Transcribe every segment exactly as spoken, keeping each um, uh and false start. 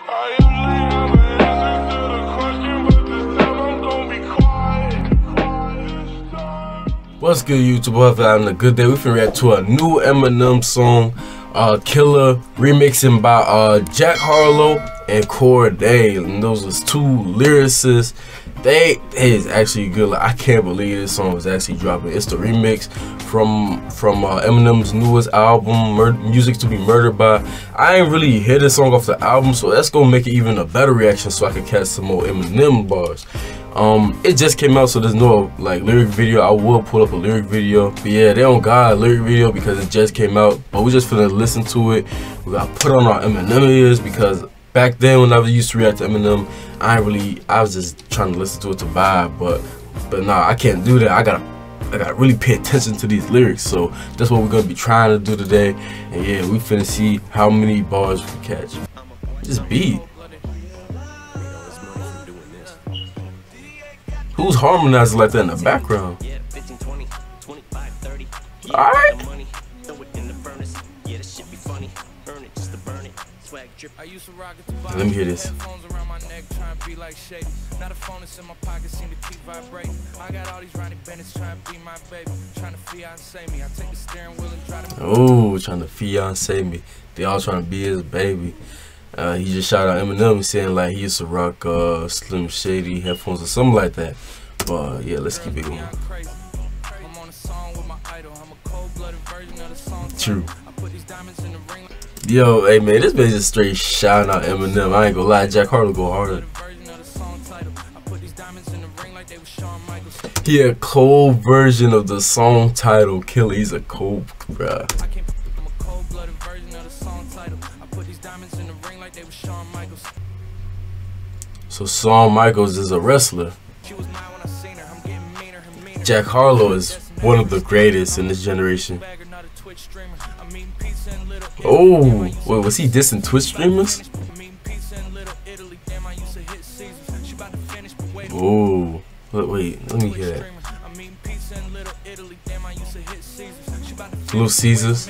What's good, YouTube? Hope you're having a good day. We finna react to a new Eminem song, uh, Killer, remixing by uh, Jack Harlow and Cordae. And those was two lyricists. They it is actually good. Like, I can't believe this song is actually dropping. It's the remix from from uh, Eminem's newest album, Mur Music to Be Murdered By. I ain't really hear this song off the album, so that's gonna make it even a better reaction, so I can catch some more Eminem bars. Um, it just came out, so there's no like lyric video. I will pull up a lyric video, but yeah, they don't got a lyric video because it just came out. But we just finna listen to it. We gotta put on our Eminem ears because back then when I used to react to Eminem, I ain't really, I was just trying to listen to it to vibe. But but nah, I can't do that. I gotta I gotta really pay attention to these lyrics. So that's what we're gonna be trying to do today. And yeah, we finna see how many bars we catch. Just beat. Who's harmonizing like that in the background? Alright. Let me hear this. Oh, trying to fiance me. They all trying to be his baby. Uh, he just shout out Eminem saying like he used to rock uh, Slim Shady headphones or something like that. But uh, yeah, let's keep it going. True. Yo, hey man, this man just straight shouting out Eminem. I ain't gonna lie, Jack Harlow go harder. He a cold version of the song title Killer. He's a cold, bruh. So Shawn Michaels is a wrestler. Jack Harlow is one of the greatest in this generation. Oh, wait, was he dissing Twitch streamers? Oh, wait, wait, let me hear that. Little Caesars.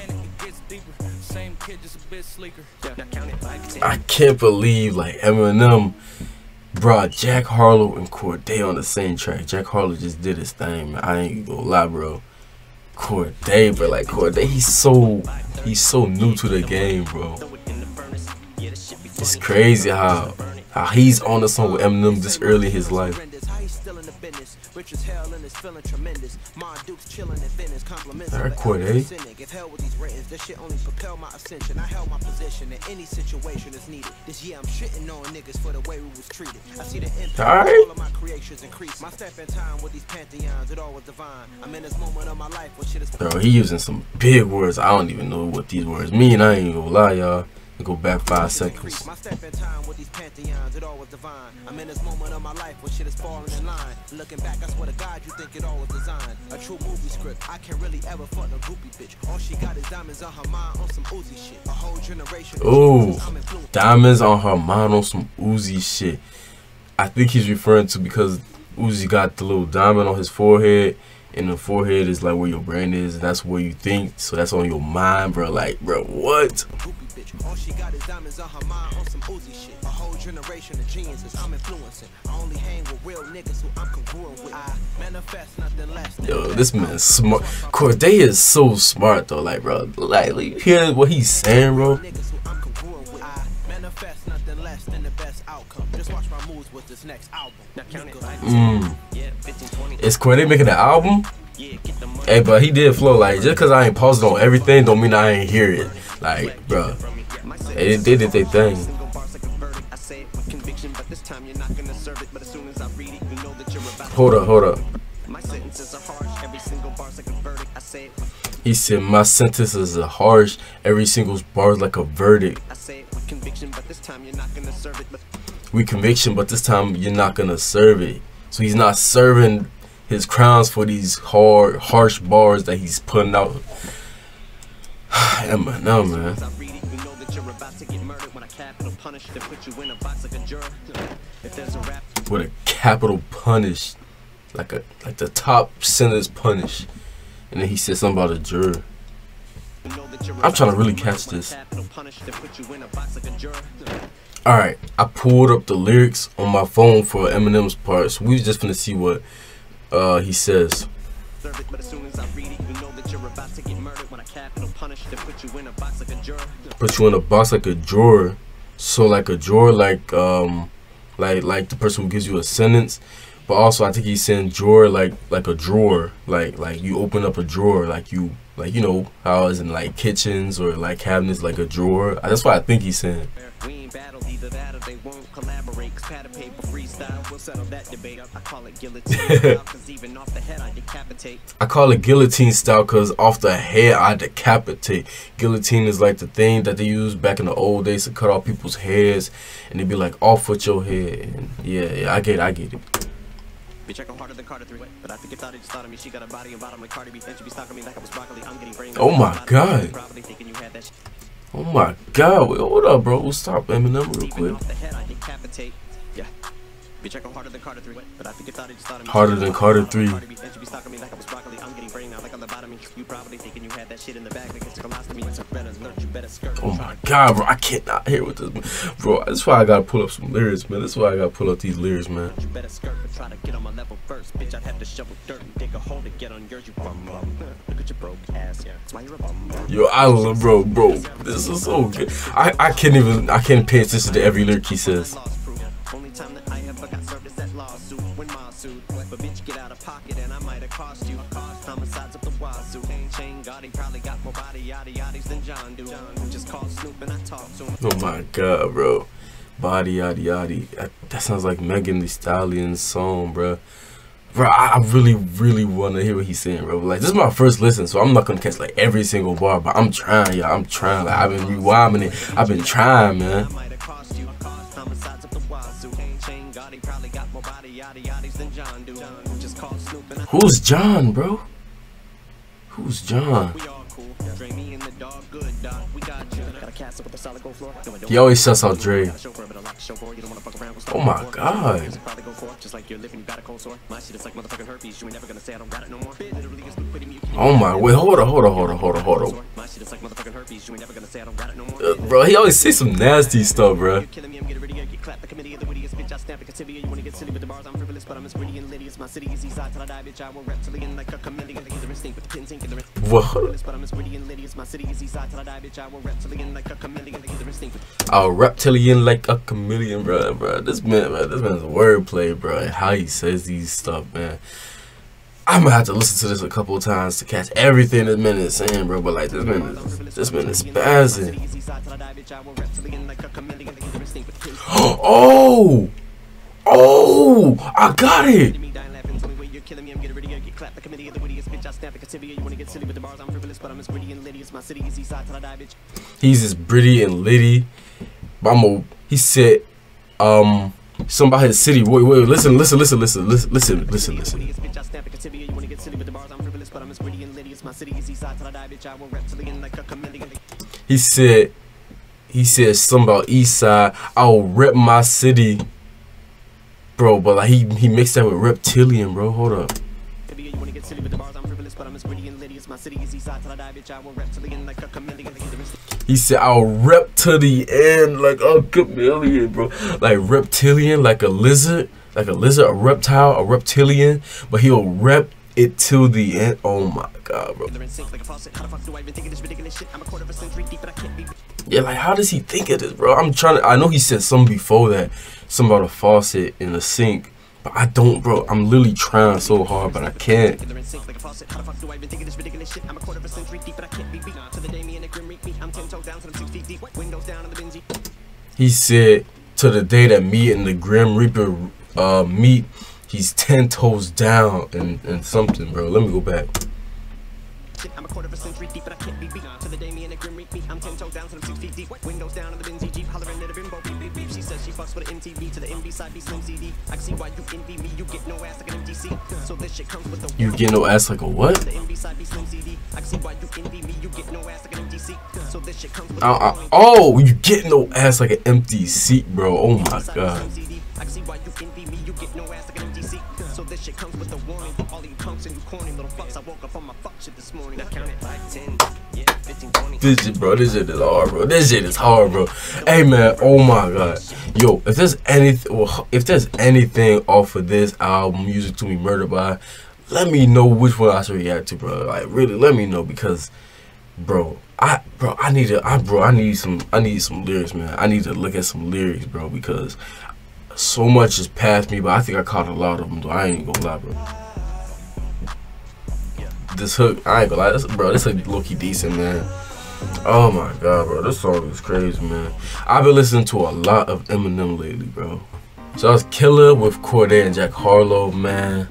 I can't believe like Eminem brought Jack Harlow and Cordae on the same track. Jack Harlow just did his thing, man. I ain't gonna lie, bro. Cordae, bro, like Cordae, he's so he's so new to the game, bro. It's crazy how how he's on the song with Eminem this early in his life. Alright, Cordae. Alright. Bro, he using some big words. I don't even know what these words mean. I ain't gonna lie, y'all. Go back five seconds. My step in time with these pantheons, it all was divine. I'm in this moment of my life where shit is falling in line. Looking back, I swear to God, you think it all was designed. A true movie script. I can't really ever fuck no groupie bitch. All she got is diamonds on her mind on some Uzi shit. A whole generation. Oh, diamonds on her mind on some Uzi shit. I think he's referring to because Uzi got the little diamond on his forehead. And the forehead is like where your brain is. That's where you think. So that's on your mind, bro. Like, bro, what? All she got is diamonds on her mind on some Uzi shit. A whole generation of geniuses I'm influencing. I only hang with real niggas who I'm congruent with. I manifest nothing less. Yo, this man's smart. Cordae is so smart though, like, bro. Like, you hear what he's saying, bro? Manifest nothing less than the best outcome. Just watch my moves with this next album. Mm. Is Cordae making an album? Hey, but he did flow. Like, just cause I ain't pausing on everything don't mean I ain't hear it. Like, bro, they, they did their thing. Hold up, hold up. He said my sentences are harsh. Every single bar's like a verdict. We conviction, but this time you're not gonna serve it. So he's not serving his crowns for these hard, harsh bars that he's putting out. Eminem, man. With a capital punish, like a like the top sentence punish, and then he said something about a juror. I'm trying to really catch this. Alright, I pulled up the lyrics on my phone for Eminem's part, so we was just gonna see what uh, he says. Put you in a box like a drawer. So like a drawer, like um, like like the person who gives you a sentence. But also, I think he's saying drawer like like a drawer, like like you open up a drawer, like you like you know how it's in like kitchens or like cabinets, like a drawer. That's what I think he's saying. We ain't battled either that or they won't collaborate. Cause pad of paper freestyle, we'll settle that debate. I call it guillotine style, cause even off the head I decapitate. I call it guillotine style cause off the head I decapitate. Guillotine is like the thing that they used back in the old days to cut off people's heads, and they'd be like off with your head. And yeah, yeah, I get it, I get it. Bitch, I go harder than Carter three, but I think it's thought it just thought of me. She got a body and bottom like Cardi B. Then she be stalking me like I was broccoli. I'm getting brain. Oh my god. Oh my god. Wait, hold up, bro. Stop Eminem real quick. Yeah. Bitch, I go harder than Carter three, but I think it's thought it just thought of me. Harder than Carter three. Then she be stalking me like I was broccoli. I'm getting brain now like on the bottom. You probably thinking you had that shit in the bag. Like it's a colostomy. It's a better alert. You better skirt. Oh my god, bro. I cannot hear with this, bro. That's why I gotta pull up some lyrics, man. That's why I gotta pull up these lyrics, man. You better skirt, but try to get on my level first. Bitch, I'd have to shovel dirt and dig a hole to get on yours. You bum bum. Look at your broke ass. Yeah. That's why you're a bum. Yo, I love, bro, bro. This is so good. I I can't even. I can't pay attention to every lyric he says. Only time that I ever got served is that lawsuit when my suit. But bitch, get out of pocket and I might have cost you. Homicides up the wazoo. Chain Gotti probably got more body yaddy yaddies than John do. Just call Snoop and I talk to him. Oh my god, bro. Body yaddy yaddy. That sounds like Megan Thee Stallion's song, bro. Bro, I really, really want to hear what he's saying, bro. Like, this is my first listen, so I'm not gonna catch like every single bar, but I'm trying, y'all. I'm trying. Like, I've been rewinding it. I've been trying, man. Who's John, bro? Who's John? He always shuts out Dre. Oh my god. Oh my, wait, hold on, hold on, hold on, hold on, hold on. Uh, bro, he always say some nasty stuff, bro. What? I'll reptilian like a chameleon, bro, bro. This man, man, this man's wordplay, bro. And how he says these stuff, man. I'm gonna have to listen to this a couple of times to catch everything this man is saying, bro. But like, this man is, this man is spazzing. Oh, oh, I got it. He's just Britty and Liddy. But I'm a, he said, um, something about his city. Wait, wait, listen, listen, listen, listen, listen, listen, listen, listen. He said, he said something about East Side. I'll rep my city, bro. But like he he mixed that with reptilian, bro. Hold up. He said, I'll rep to the end like a chameleon, bro. Like reptilian, like a lizard, like a lizard, a reptile, a reptilian, but he'll rep it till the end. Oh my god, bro. Yeah, like how does he think of this, bro? I'm trying to, I know he said something before that, something about a faucet in a sink. But I don't, bro. I'm literally trying so hard, but I can't. He said, to the day that me and the Grim Reaper uh, meet, he's ten toes down and, and something, bro. Let me go back. I'm a quarter of a century deep, but I can't be beat. To the day me and the Grim Reaper meet, I'm ten toes down, so I'm six feet deep. Windows down in the Benzie Jeep, hollering at a bimbo, beep, beep, beep. She says she fucks with an M T V to the M B side, be Slim C D. I can see why you envy me, you get no ass like an M T C. So this shit comes with the you get no ass like a what? The M B side be Slim C D. I can see why you envy me, you get no ass like an M T C. So this shit comes with uh, uh, oh, you get no ass like an empty seat, bro. Oh my god. So this shit comes with a warning for all you punks and you corny little fucks. I woke up on my fuck shit this morning. I counted five, ten, yeah, fifteen, twenty. This shit, bro, this shit is hard, bro. This shit is hard, bro. Hey, man, oh my god. Yo, if there's anything, well, if there's anything off of this album, Music to Be Murdered By, let me know which one I should react to, bro. Like, really, let me know, because, bro, I, bro, I need to, I, bro, I need some, I need some lyrics, man. I need to look at some lyrics, bro, because so much has passed me, but I think I caught a lot of them, though. I ain't gonna lie, bro. This hook, I ain't gonna lie, this, bro, this hook low-key decent, man. Oh my god, bro, this song is crazy, man. I've been listening to a lot of Eminem lately, bro. So that was Killer with Cordae and Jack Harlow, man.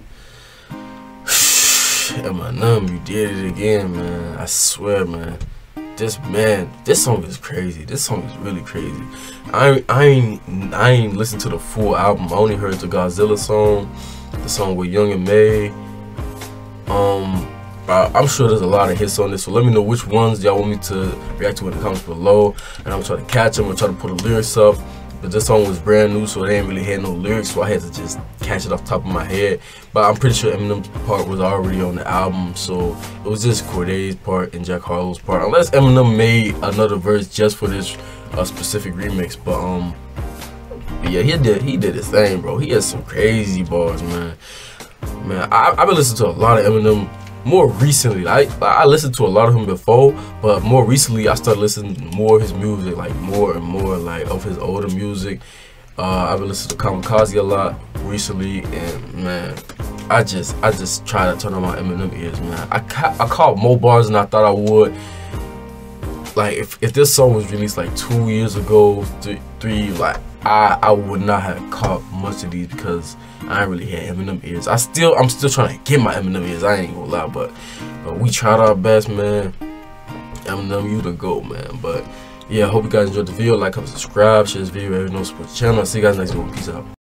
Eminem, you did it again, man. I swear, man. This man, this song is crazy. This song is really crazy. I I ain't I ain't listened to the full album. I only heard the Godzilla song, the song with Young and May. Um. I'm sure there's a lot of hits on this, so let me know which ones y'all want me to react to in the comments below, and I'm trying to catch them and try to put the lyrics up. But this song was brand new, so they ain't really had no lyrics, so I had to just catch it off the top of my head. But I'm pretty sure Eminem's part was already on the album, so it was just Cordae's part and Jack Harlow's part, unless Eminem made another verse just for this uh, specific remix. But um, but yeah, he did he did his thing, bro. He has some crazy bars, man. Man, I, I've been listening to a lot of Eminem. More recently, I I listened to a lot of him before, but more recently I started listening to more of his music, like more and more like of his older music. Uh, I've been listening to Kamikaze a lot recently, and man, I just I just try to turn on my Eminem ears, man. I ca I caught more bars than I thought I would. Like if if this song was released like two years ago, th three, like I I would not have caught much of these because I ain't really had Eminem ears. I still, I'm still trying to get my Eminem ears. I ain't gonna lie, but, but we tried our best, man. Eminem, you the GOAT, man. But yeah, I hope you guys enjoyed the video. Like, comment, subscribe, share this video, everyone knows support the channel. I'll see you guys next one. Peace out.